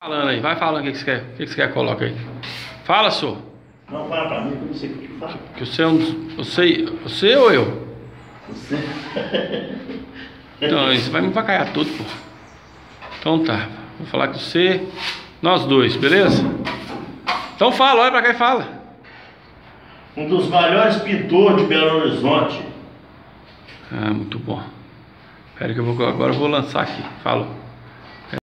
Falando aí, vai falando o que você quer. O que você quer que coloque aí? Fala, senhor. Não, fala pra mim que eu não sei o que fala. Que você é um. Você ou eu? Você. Então, isso vai me vacaiar tudo, pô. Então tá. Vou falar com você. Nós dois, beleza? Então fala, olha pra cá e fala. Um dos maiores pintores de Belo Horizonte. Ah, muito bom. Espera que agora eu vou lançar aqui. Fala.